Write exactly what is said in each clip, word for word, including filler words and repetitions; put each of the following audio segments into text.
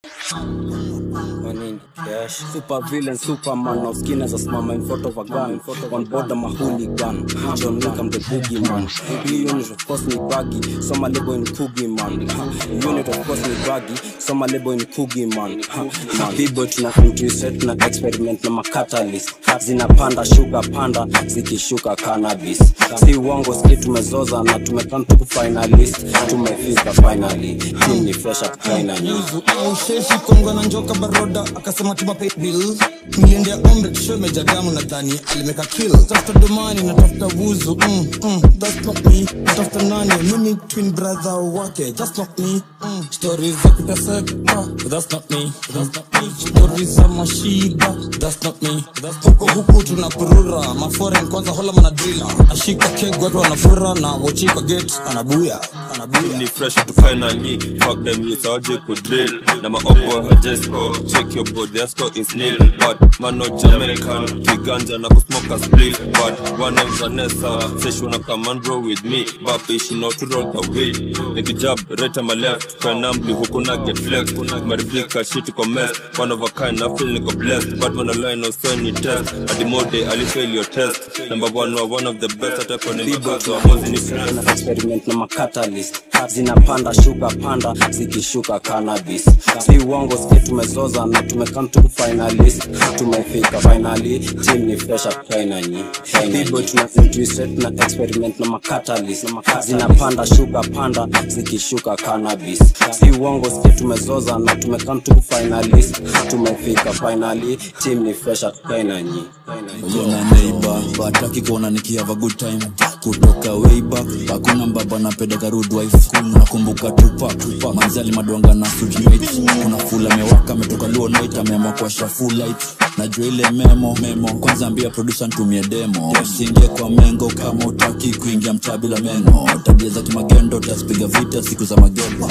Money, cash, super villain, Superman, now skin as a smama in front of a gun. On board I'm a hooligan. John Wick, I'm the boogeyman. Unit of course me baggy, some a label in Coogie man. Unit of course me baggy, some a label in Coogie man. People tuna interested, tuna experiment na macatalyst. Zinapanda sugar panda, zikishuka cannabis. Si uongo ski tumezoza na tumekam tuku finalist. Tumefika finally, team ni fresh up finally. Sheshi konga na njoka baroda akasema tuma pay bills. Miliendea ombre show meja damu na dhani alimeka kill. Tafuta domani na tafuta wuzu mm, mm, that's not me. Tafuta nani mimi twin brother wake, that's not me. mm. Stories za kuteseka, that's not me. That's not me. Stories za mashida, that's not me. Huko huku tunapurura maforeign kwanza hola manadrila. Ashika keg watu wanafura na wachika gate anabuya anabuya. Ni fresh to finally fuck them youth aje ku drill. Na ma opo hajesko check your body asko is nil. But man no Jamaican kiganja na kusmoke a split. But one of Vanessa say she wanna come and roll with me. But she know to roll the way. Niki jab right on my left kanambli huku na get flex. Mariblika shit to commence. One of a kind I feel niko blessed. But when I line no send test. At the more day I fail your test. Number one or one of the best at a connect. So I was in the experiment na macatalyst. Zinapanda sugar panda, zikishuka cannabis. Si uongo ski tumezoza na tumekam tuku finalist. Tumefika finally, team ni fresh up finally. People tuna interested na experiment na macatalyst. Zinapanda sugar panda, zikishuka cannabis. Si uongo ski tumezoza na tumekam tuku finalist. Tumefika finally, team ni fresh up finally. Yona neighbor, bataki kuona niki have a good time. Kutoka way back, hakuna mbaba na pedeka rude wife. Nakumbuka tupa, manzali madwanga na sujimate. Kuna fula mewaka, metoka luo night, amema kwa full light. Najua ile memo, memo, kwanza ambia producer ntumie demo. Usingie kwa mengo kama utaki kuingia mtaa bila meno. Tabia za kimagendo, taspiga vita siku za magendo.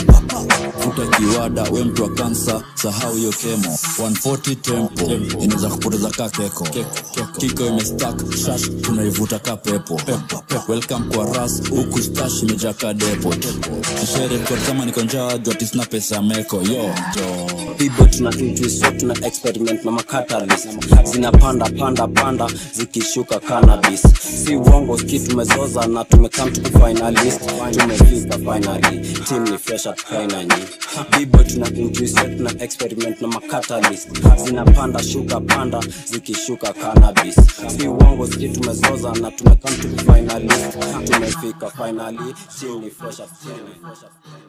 Futa kiwada, we mtu wa kansa, sahau yo kemo. one forty tempo, inaweza kupoteza kakeko. Kiko ime stack, shash, tunaivuta ka pepo. Welcome kwa ras, huku stash imejaka depo. Kishere kwa zama niko njaa, jwati sina pesa meko, yo. People tuna interest, tuna experiment na macatalyst. Zinapanda panda panda, zikishuka cannabis. Si uongo ski tumezoza na tumekam tuku finalist. Tumefika finally, team ni fresh up finally. People tuna interest, tuna experiment na macatalyst. Zinapanda sugar panda, zikishuka cannabis. Si uongo ski tumezoza na tumekam tuku finalist. Tumefika finally, team ni fresh up finally.